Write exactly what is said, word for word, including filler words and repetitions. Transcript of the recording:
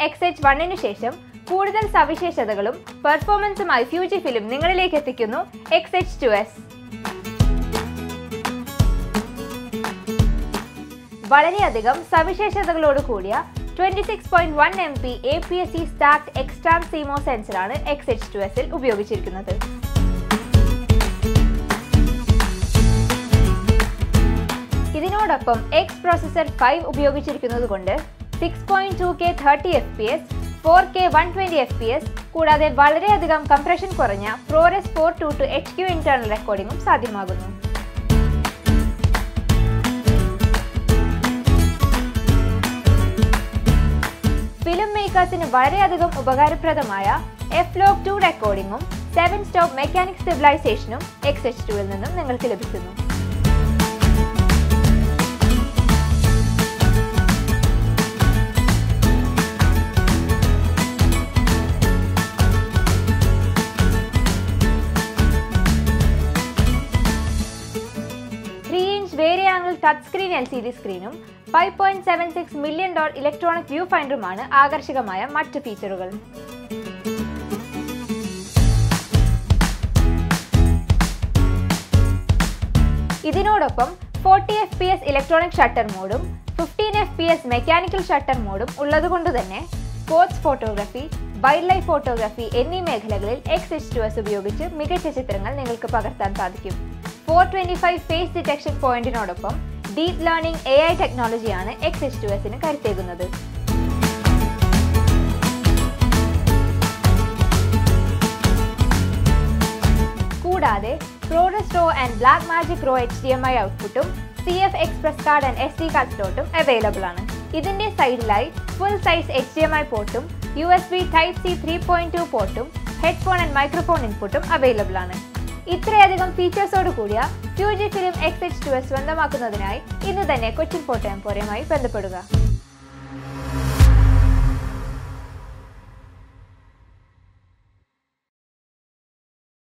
X H one-ന് ശേഷം കൂടുതൽ സവിശേഷതകളും പെർഫോമൻസുമായി Fujifilm നിങ്ങളിലേക്ക് എത്തിക്കുന്നു X H two S. വളരെയധികം സവിശേഷതകളോട് കൂടിയ twenty-six point one megapixel A P S C stacked external C M O S സെൻസറാണ് X H two S ൽ ഉപയോഗിച്ചിരിക്കുന്നത്. ഇതിനോടൊപ്പം X പ്രോസസർ five ഉപയോഗിച്ചിരിക്കുന്നതുകൊണ്ട് six point two K thirty F P S, four K one twenty F P S കൂടാതെ വളരെയധികം compression കുറഞ്ഞ ProRes four twenty-two H Q internal റെക്കോർഡിംഗും സാധ്യമാകുന്നു. Film മേക്കേഴ്സിന് വളരെയധികം ഉപകാരപ്രദമായ F log two റെക്കോർഡിംഗും seven സ്റ്റോപ്പ് മെക്കാനിക് സ്റ്റെബിലൈസേഷനും X H two ൽ നിന്നും നിങ്ങൾക്ക് ലഭിക്കുന്നു. three inch variable touchscreen L C D സ്ക്രീനും five point seven six million dot electronic view ഫൈൻഡറുമാണ് ആകർഷകമായ മറ്റ് ഫീച്ചറുകൾ. ഇതിനോടൊപ്പം forty F P S electronic shutter മോഡും fifteen F P S mechanical shutter മോഡും ഉള്ളതുകൊണ്ട് തന്നെ sports photography, wildlife photography എന്നീ മേഖലകളിൽ X H two S ഉപയോഗിച്ച് മികച്ച ചിത്രങ്ങൾ നിങ്ങൾക്ക് പകർത്താൻ സാധിക്കും. four twenty-five ഫേസ് ഡിറ്റക്ഷൻ പോയിന്റിനോടൊപ്പം ഡീപ് ലേണിംഗ് A I ടെക്നോളജിയാണ് X H two S ന് കരുത്തേകുന്നത്. കൂടാതെ ProRes RAW and Blackmagic RAW H D M I ഔട്ട്പുട്ടും C F Express card and S D card സ്ലോട്ടും അവൈലബിൾ ആണ്. ഇതിന്റെ സൈഡിലായി full size H D M I പോർട്ടും U S B Type C three point two പോർട്ടും headphone and microphone ഇൻപുട്ടും available ആണ്. ഇത്രയധികം ഫീച്ചേഴ്സോട് കൂടിയ Fujifilm X H two S സ്വന്തമാക്കുന്നതിനായി ഇന്ന് തന്നെ കൊച്ചിൻ ഫോട്ടോ എംപോറിയമായി ബന്ധപ്പെടുക.